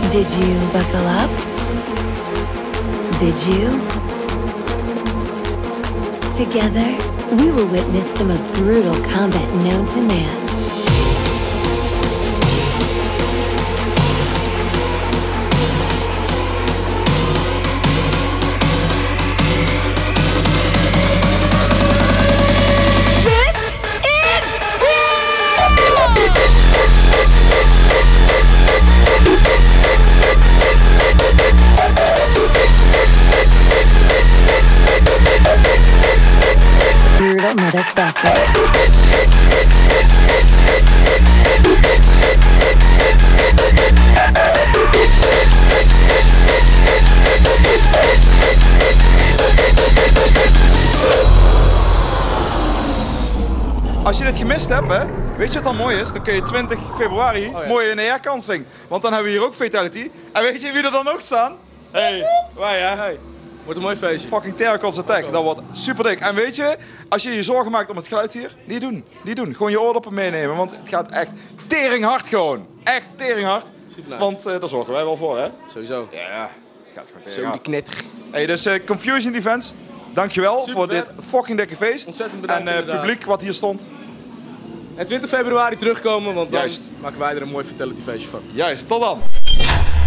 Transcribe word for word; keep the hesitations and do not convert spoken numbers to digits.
Did you buckle up? Did you? Together, we will witness the most brutal combat known to man. Brutal motherfucker. Als je dit gemist hebt, hè, weet je wat dan mooi is? Dan kun je twintig februari oh, ja. mooi een herkansing. Want dan hebben we hier ook Fatality. En weet je wie er dan ook staan? Hey. Wij, hè? Hey. Wordt een mooi feestje. Fucking Terracons Attack. Dat wordt super dik. En weet je, als je je zorgen maakt om het geluid hier, niet doen. Niet doen. Gewoon je oordoppen meenemen. Want het gaat echt teringhard gewoon. Echt teringhard. Super nice. Want uh, daar zorgen wij wel voor, hè? Sowieso. Ja, ja. Het gaat gewoon Zo teringhard. die knetter. Hey, dus uh, Confusion Defense, dankjewel super voor vet. dit fucking dikke feest. Ontzettend bedankt. En het uh, publiek wat hier stond. En twintig februari terugkomen, want dan Juist. maken wij er een mooi Fatality feestje van. Juist, tot dan.